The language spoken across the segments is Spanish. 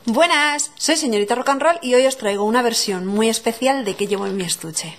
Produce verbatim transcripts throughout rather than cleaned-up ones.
Buenas, soy señorita Rock and Roll y hoy os traigo una versión muy especial de ¿Qué llevo en mi estuche?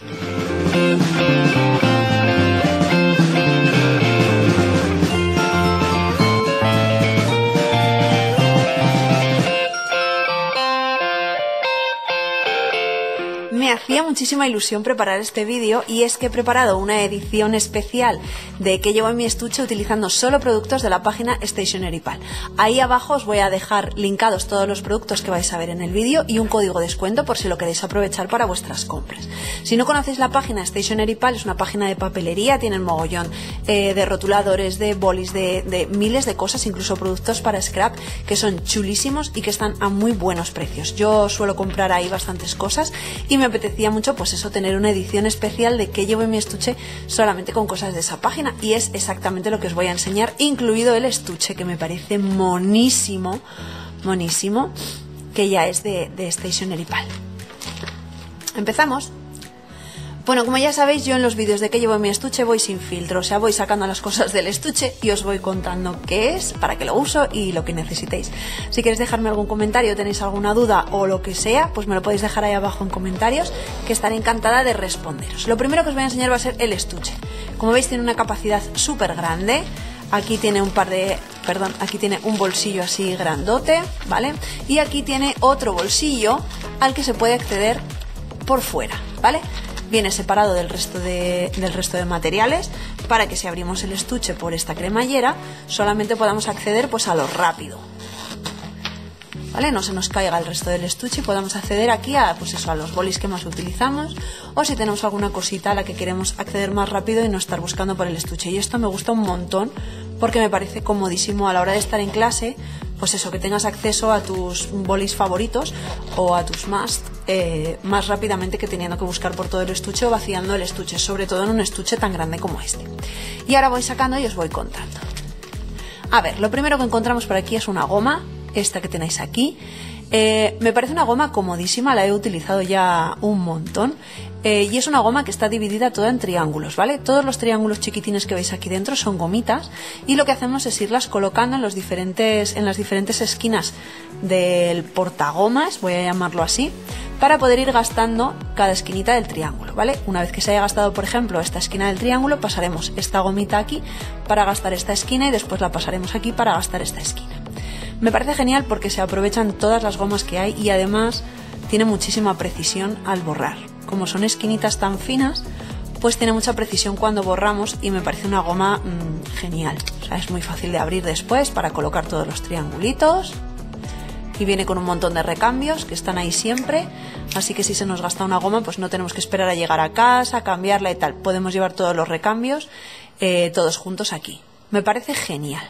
Me hacía muchísima ilusión preparar este vídeo y es que he preparado una edición especial de ¿Qué llevo en mi estuche? Utilizando solo productos de la página Stationery Pal. Ahí abajo os voy a dejar linkados todos los productos que vais a ver en el vídeo y un código de descuento por si lo queréis aprovechar para vuestras compras. Si no conocéis la página Stationery Pal, es una página de papelería, tienen mogollón eh, de rotuladores, de bolis, de, de miles de cosas, incluso productos para scrap que son chulísimos y que están a muy buenos precios. Yo suelo comprar ahí bastantes cosas y me apetecía mucho, pues eso, tener una edición especial de ¿Qué llevo en mi estuche? Solamente con cosas de esa página, y es exactamente lo que os voy a enseñar, incluido el estuche, que me parece monísimo, monísimo, que ya es de, de Stationery Pal. Empezamos. Bueno, como ya sabéis, yo en los vídeos de ¿Qué llevo en mi estuche? Voy sin filtro, o sea, voy sacando las cosas del estuche y os voy contando qué es, para qué lo uso y lo que necesitéis. Si queréis dejarme algún comentario, tenéis alguna duda o lo que sea, pues me lo podéis dejar ahí abajo en comentarios, que estaré encantada de responderos. Lo primero que os voy a enseñar va a ser el estuche. Como veis, tiene una capacidad súper grande. Aquí tiene un par de, perdón, aquí tiene un bolsillo así grandote, ¿vale? Y aquí tiene otro bolsillo al que se puede acceder por fuera, ¿vale? Viene separado del resto de, del resto de materiales para que si abrimos el estuche por esta cremallera solamente podamos acceder pues a lo rápido, ¿vale? No se nos caiga el resto del estuche y podamos acceder aquí a, pues eso, a los bolis que más utilizamos, o si tenemos alguna cosita a la que queremos acceder más rápido y no estar buscando por el estuche. Y esto me gusta un montón porque me parece comodísimo a la hora de estar en clase, pues eso, que tengas acceso a tus bolis favoritos o a tus must eh, más rápidamente que teniendo que buscar por todo el estuche o vaciando el estuche, sobre todo en un estuche tan grande como este. Y ahora voy sacando y os voy contando. A ver, lo primero que encontramos por aquí es una goma, esta que tenéis aquí. Eh, me parece una goma comodísima, la he utilizado ya un montón. Eh, y es una goma que está dividida toda en triángulos, ¿vale? Todos los triángulos chiquitines que veis aquí dentro son gomitas y lo que hacemos es irlas colocando en, los diferentes, en las diferentes esquinas del portagomas, voy a llamarlo así, para poder ir gastando cada esquinita del triángulo, ¿vale? Una vez que se haya gastado, por ejemplo, esta esquina del triángulo, pasaremos esta gomita aquí para gastar esta esquina y después la pasaremos aquí para gastar esta esquina. Me parece genial porque se aprovechan todas las gomas que hay y además tiene muchísima precisión al borrar. Como son esquinitas tan finas, pues tiene mucha precisión cuando borramos y me parece una goma mmm, genial. O sea, es muy fácil de abrir después para colocar todos los triangulitos y viene con un montón de recambios que están ahí siempre, así que si se nos gasta una goma pues no tenemos que esperar a llegar a casa, cambiarla y tal. Podemos llevar todos los recambios eh, todos juntos aquí. Me parece genial.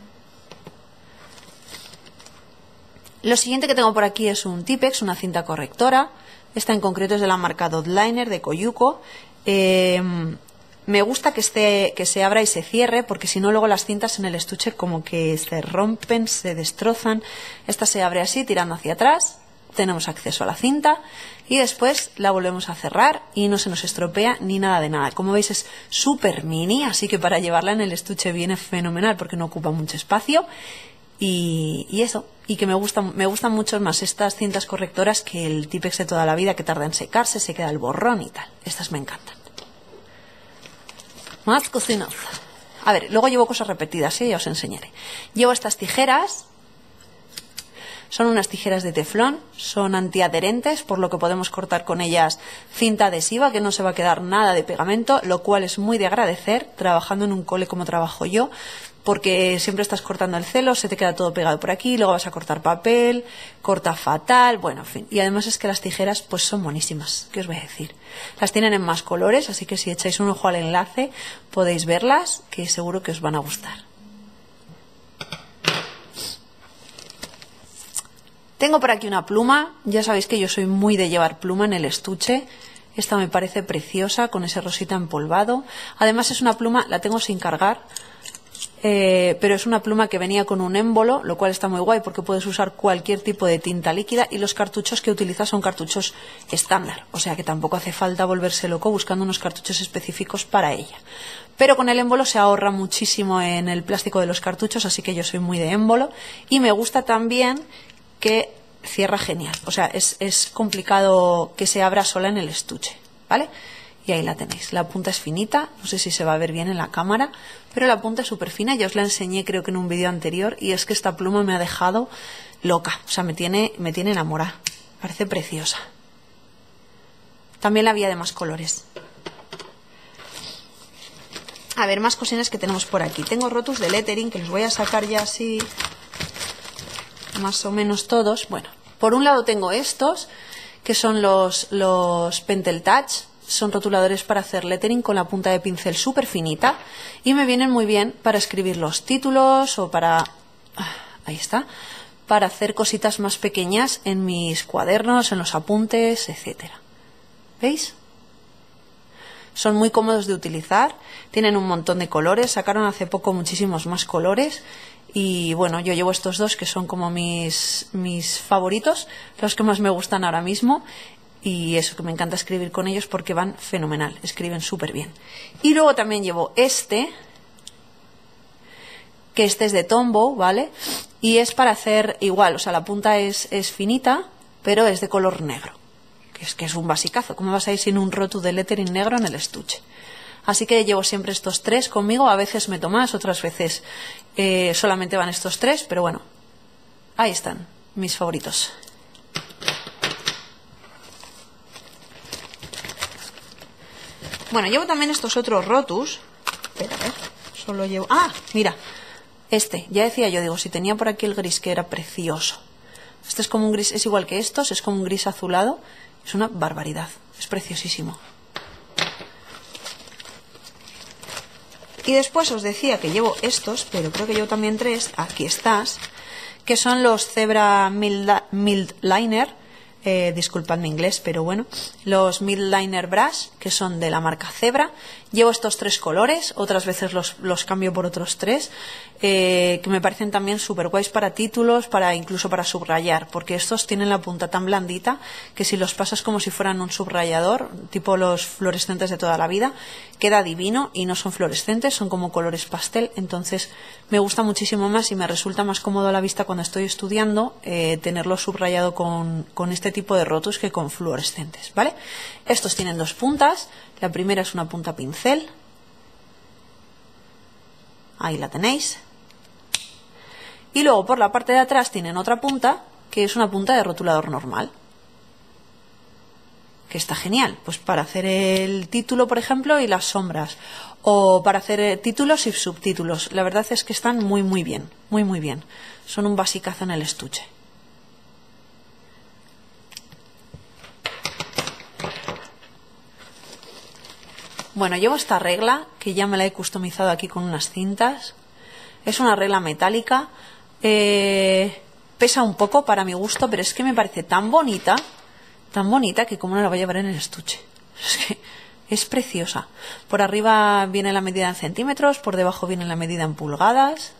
Lo siguiente que tengo por aquí es un Tipex, una cinta correctora. Esta en concreto es de la marca Dotliner de Coyuco. Eh, me gusta que, esté, que se abra y se cierre porque si no luego las cintas en el estuche como que se rompen, se destrozan. Esta se abre así tirando hacia atrás, tenemos acceso a la cinta y después la volvemos a cerrar y no se nos estropea ni nada de nada. Como veis es súper mini, así que para llevarla en el estuche viene fenomenal porque no ocupa mucho espacio. Y, y eso, y que me gustan, me gustan mucho más estas cintas correctoras que el Tipex de toda la vida, que tarda en secarse, se queda el borrón y tal. Estas me encantan. Más cocinas. A ver, luego llevo cosas repetidas, ¿eh? Ya os enseñaré. Llevo estas tijeras. Son unas tijeras de teflón, son antiadherentes, por lo que podemos cortar con ellas cinta adhesiva, que no se va a quedar nada de pegamento, lo cual es muy de agradecer, trabajando en un cole como trabajo yo, porque siempre estás cortando el celo, se te queda todo pegado por aquí, luego vas a cortar papel, corta fatal, bueno, en fin. Y además es que las tijeras pues son buenísimas, ¿qué os voy a decir? Las tienen en más colores, así que si echáis un ojo al enlace podéis verlas, que seguro que os van a gustar. Tengo por aquí una pluma, ya sabéis que yo soy muy de llevar pluma en el estuche. Esta me parece preciosa con ese rosita empolvado. Además es una pluma, la tengo sin cargar, eh, pero es una pluma que venía con un émbolo, lo cual está muy guay porque puedes usar cualquier tipo de tinta líquida y los cartuchos que utilizas son cartuchos estándar, o sea que tampoco hace falta volverse loco buscando unos cartuchos específicos para ella. Pero con el émbolo se ahorra muchísimo en el plástico de los cartuchos, así que yo soy muy de émbolo y me gusta también que cierra genial. O sea, es, es complicado que se abra sola en el estuche, ¿vale? Y ahí la tenéis. La punta es finita, no sé si se va a ver bien en la cámara, pero la punta es súper fina. Ya os la enseñé creo que en un vídeo anterior, y es que esta pluma me ha dejado loca. O sea, me tiene, me tiene enamorada. Parece preciosa. También la había de más colores. A ver, más cositas que tenemos por aquí. Tengo rotus de lettering que los voy a sacar ya así, más o menos todos. Bueno, por un lado tengo estos, que son los, los Pentel Touch. Son rotuladores para hacer lettering con la punta de pincel súper finita. Y me vienen muy bien para escribir los títulos o para... Ahí está. Para hacer cositas más pequeñas en mis cuadernos, en los apuntes, etcétera. ¿Veis? Son muy cómodos de utilizar, tienen un montón de colores, sacaron hace poco muchísimos más colores y bueno, yo llevo estos dos que son como mis, mis favoritos, los que más me gustan ahora mismo, y eso, que me encanta escribir con ellos porque van fenomenal, escriben súper bien. Y luego también llevo este, que este es de Tombow, ¿vale? Y es para hacer igual, o sea, la punta es, es finita, pero es de color negro. Es que es un basicazo. ¿Cómo vas a ir sin un rotu de lettering negro en el estuche? Así que llevo siempre estos tres conmigo. A veces meto más, otras veces eh, solamente van estos tres, pero bueno, ahí están mis favoritos. Bueno, llevo también estos otros rotus. Espera, a ver, solo llevo... ¡Ah! Mira, este, ya decía yo, digo, si tenía por aquí el gris, que era precioso. Este es como un gris, es igual que estos, es como un gris azulado. Es una barbaridad, es preciosísimo. Y después os decía que llevo estos, pero creo que llevo también tres, aquí estás, que son los Zebra Mild, Mild Liner, eh, disculpad mi inglés, pero bueno, los Mild Liner Brush, que son de la marca Zebra. Llevo estos tres colores, otras veces los, los cambio por otros tres, eh, que me parecen también súper guays para títulos, para incluso para subrayar, porque estos tienen la punta tan blandita que si los pasas como si fueran un subrayador, tipo los fluorescentes de toda la vida, queda divino, y no son fluorescentes, son como colores pastel. Entonces me gusta muchísimo más y me resulta más cómodo a la vista cuando estoy estudiando eh, tenerlo subrayado con, con este tipo de rotus que con fluorescentes, ¿vale? Estos tienen dos puntas. La primera es una punta pincel, ahí la tenéis, y luego por la parte de atrás tienen otra punta que es una punta de rotulador normal, que está genial, pues para hacer el título, por ejemplo, y las sombras, o para hacer títulos y subtítulos. La verdad es que están muy muy bien, muy muy bien, son un basicazo en el estuche. Bueno, llevo esta regla, que ya me la he customizado aquí con unas cintas. Es una regla metálica. Eh, pesa un poco para mi gusto, pero es que me parece tan bonita, tan bonita, que como no la voy a llevar en el estuche. Es que es preciosa. Por arriba viene la medida en centímetros, por debajo viene la medida en pulgadas.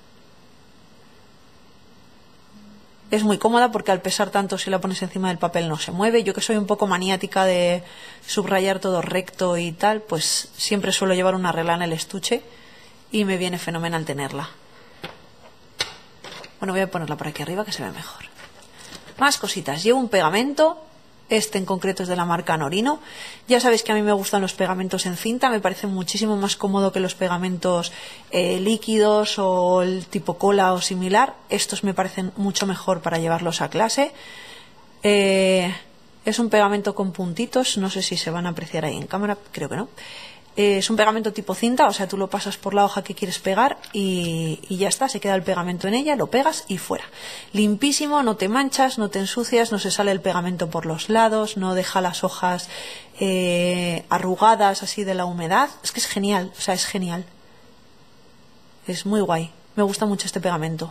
Es muy cómoda porque al pesar tanto, si la pones encima del papel no se mueve. Yo, que soy un poco maniática de subrayar todo recto y tal, pues siempre suelo llevar una regla en el estuche y me viene fenomenal tenerla. Bueno, voy a ponerla por aquí arriba que se ve mejor. Más cositas. Llevo un pegamento. Este en concreto es de la marca Norino. Ya sabéis que a mí me gustan los pegamentos en cinta, me parece muchísimo más cómodo que los pegamentos eh, líquidos o el tipo cola o similar. Estos me parecen mucho mejor para llevarlos a clase. Eh, es un pegamento con puntitos, no sé si se van a apreciar ahí en cámara, creo que no. Eh, es un pegamento tipo cinta, o sea, tú lo pasas por la hoja que quieres pegar y, y ya está, se queda el pegamento en ella, lo pegas y fuera. Limpísimo, no te manchas, no te ensucias, no se sale el pegamento por los lados, no deja las hojas eh, arrugadas así de la humedad. Es que es genial, o sea, es genial. Es muy guay, me gusta mucho este pegamento.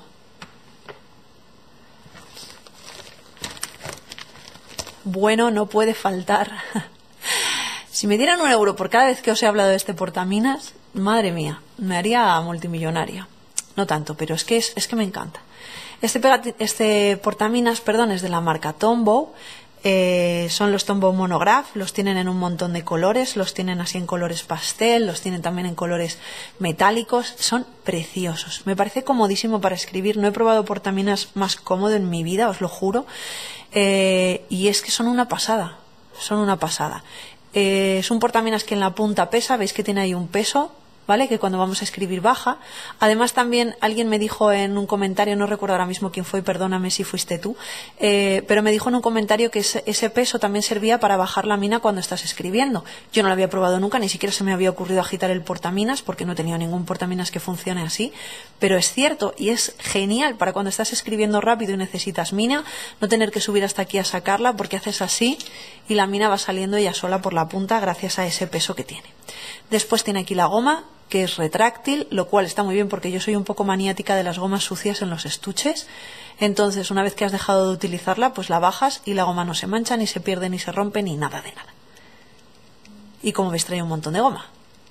Bueno, no puede faltar. Si me dieran un euro por cada vez que os he hablado de este portaminas, madre mía, me haría multimillonaria. No tanto, pero es que, es, es que me encanta. Este, este portaminas, perdón, es de la marca Tombow. Eh, son los Tombow Monograph, los tienen en un montón de colores, los tienen así en colores pastel, los tienen también en colores metálicos, son preciosos. Me parece comodísimo para escribir, no he probado portaminas más cómodo en mi vida, os lo juro. Eh, y es que son una pasada, son una pasada. Eh, es un portaminas que en la punta pesa, veis que tiene ahí un peso, ¿vale? Que cuando vamos a escribir baja. Además también alguien me dijo en un comentario, no recuerdo ahora mismo quién fue, perdóname si fuiste tú, eh, pero me dijo en un comentario que ese, ese peso también servía para bajar la mina cuando estás escribiendo. Yo no lo había probado nunca, ni siquiera se me había ocurrido agitar el portaminas porque no he tenido ningún portaminas que funcione así, pero es cierto y es genial para cuando estás escribiendo rápido y necesitas mina, no tener que subir hasta aquí a sacarla porque haces así y la mina va saliendo ella sola por la punta gracias a ese peso que tiene. Después tiene aquí la goma, que es retráctil, lo cual está muy bien porque yo soy un poco maniática de las gomas sucias en los estuches. Entonces, una vez que has dejado de utilizarla, pues la bajas y la goma no se mancha, ni se pierde, ni se rompe, ni nada de nada. Y como veis, trae un montón de goma.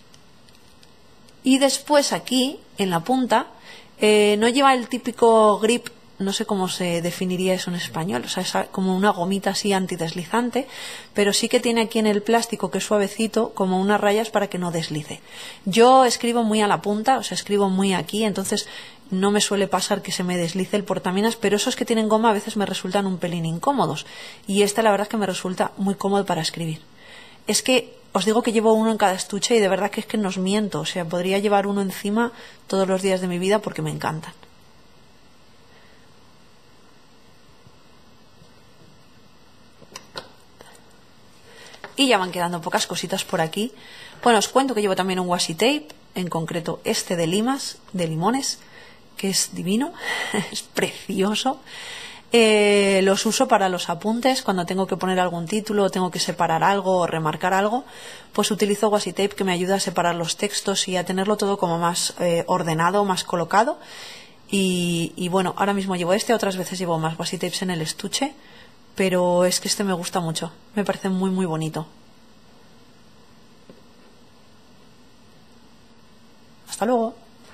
Y después aquí, en la punta, eh, no lleva el típico grip, no sé cómo se definiría eso en español, o sea, es como una gomita así antideslizante, pero sí que tiene aquí en el plástico, que es suavecito, como unas rayas para que no deslice. Yo escribo muy a la punta, o sea, escribo muy aquí, entonces no me suele pasar que se me deslice el portaminas, pero esos que tienen goma a veces me resultan un pelín incómodos, y este la verdad es que me resulta muy cómodo para escribir. Es que os digo que llevo uno en cada estuche y de verdad que es que no os miento, o sea, podría llevar uno encima todos los días de mi vida porque me encantan. Y ya van quedando pocas cositas por aquí. Bueno, os cuento que llevo también un washi tape, en concreto este de limas, de limones, que es divino, es precioso. Eh, los uso para los apuntes, cuando tengo que poner algún título, tengo que separar algo o remarcar algo, pues utilizo washi tape que me ayuda a separar los textos y a tenerlo todo como más eh, ordenado, más colocado. Y, y bueno, ahora mismo llevo este, otras veces llevo más washi tapes en el estuche, pero es que este me gusta mucho, me parece muy muy bonito. Hasta luego.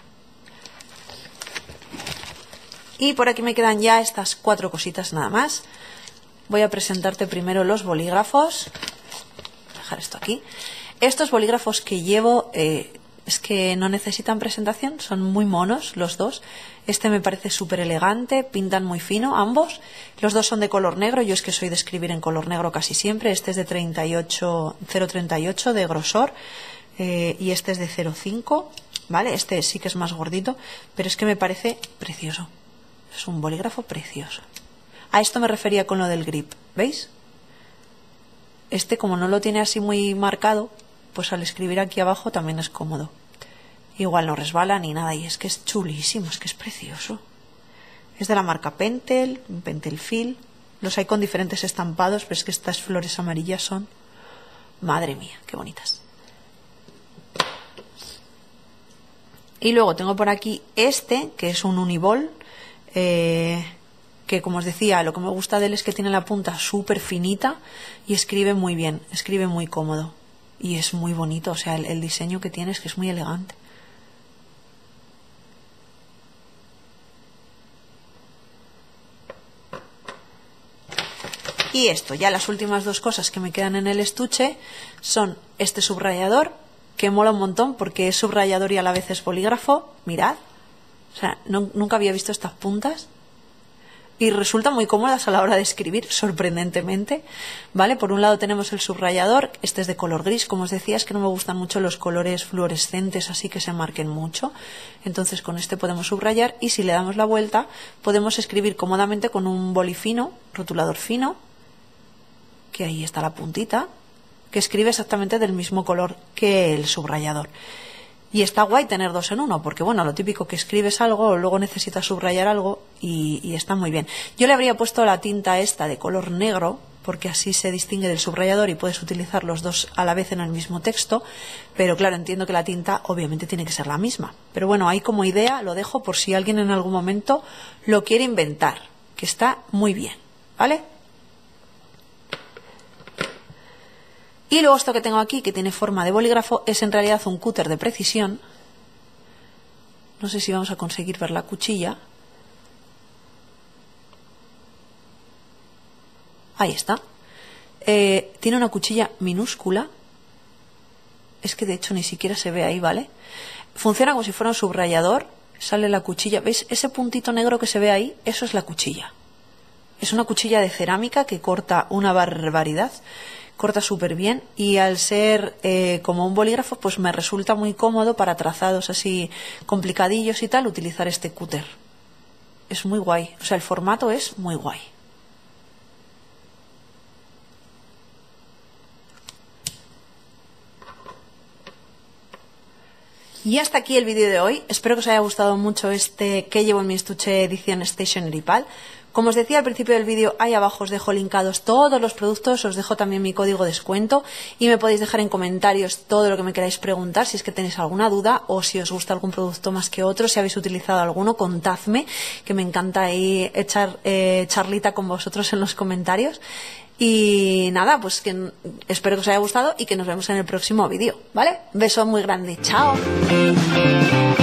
Y por aquí me quedan ya estas cuatro cositas nada más. Voy a presentarte primero los bolígrafos. Voy a dejar esto aquí. Estos bolígrafos que llevo eh, es que no necesitan presentación, son muy monos los dos. Este me parece súper elegante, pintan muy fino ambos. Los dos son de color negro, yo es que soy de escribir en color negro casi siempre. Este es de treinta y ocho, cero coma treinta y ocho de grosor eh, y este es de cero coma cinco, ¿vale? Este sí que es más gordito, pero es que me parece precioso. Es un bolígrafo precioso. A esto me refería con lo del grip, ¿veis? Este, como no lo tiene así muy marcado, pues al escribir aquí abajo también es cómodo. Igual no resbala ni nada y es que es chulísimo, es que es precioso. Es de la marca Pentel, Pentelfil. Los hay con diferentes estampados, pero es que estas flores amarillas son... Madre mía, qué bonitas. Y luego tengo por aquí este, que es un uniball, eh, que como os decía, lo que me gusta de él es que tiene la punta súper finita y escribe muy bien, escribe muy cómodo. Y es muy bonito, o sea, el, el diseño que tiene es que es muy elegante. Y esto, ya las últimas dos cosas que me quedan en el estuche son este subrayador, que mola un montón porque es subrayador y a la vez es bolígrafo. Mirad, o sea, no, nunca había visto estas puntas. Y resultan muy cómodas a la hora de escribir, sorprendentemente, ¿vale? Por un lado tenemos el subrayador, este es de color gris, como os decía, es que no me gustan mucho los colores fluorescentes, así que se marquen mucho. Entonces con este podemos subrayar y si le damos la vuelta podemos escribir cómodamente con un boli fino, rotulador fino, que ahí está la puntita, que escribe exactamente del mismo color que el subrayador. Y está guay tener dos en uno, porque bueno, lo típico que escribes algo, luego necesitas subrayar algo y, y está muy bien. Yo le habría puesto la tinta esta de color negro, porque así se distingue del subrayador y puedes utilizar los dos a la vez en el mismo texto, pero claro, entiendo que la tinta obviamente tiene que ser la misma. Pero bueno, ahí como idea lo dejo por si alguien en algún momento lo quiere inventar, que está muy bien, ¿vale? Y luego esto que tengo aquí, que tiene forma de bolígrafo, es en realidad un cúter de precisión. No sé si vamos a conseguir ver la cuchilla. Ahí está. Eh, tiene una cuchilla minúscula. Es que de hecho ni siquiera se ve ahí, ¿vale? Funciona como si fuera un subrayador. Sale la cuchilla. ¿Veis? Ese puntito negro que se ve ahí, eso es la cuchilla. Es una cuchilla de cerámica que corta una barbaridad, corta súper bien, y al ser eh, como un bolígrafo, pues me resulta muy cómodo para trazados así complicadillos y tal, utilizar este cúter. Es muy guay, o sea, el formato es muy guay. Y hasta aquí el vídeo de hoy. Espero que os haya gustado mucho este que llevo en mi estuche edición Stationery Pal. Como os decía al principio del vídeo, ahí abajo os dejo linkados todos los productos, os dejo también mi código de descuento y me podéis dejar en comentarios todo lo que me queráis preguntar, si es que tenéis alguna duda o si os gusta algún producto más que otro, si habéis utilizado alguno, contadme, que me encanta ahí echar eh, charlita con vosotros en los comentarios. Y nada, pues que espero que os haya gustado y que nos vemos en el próximo vídeo, ¿vale? Beso muy grande, chao.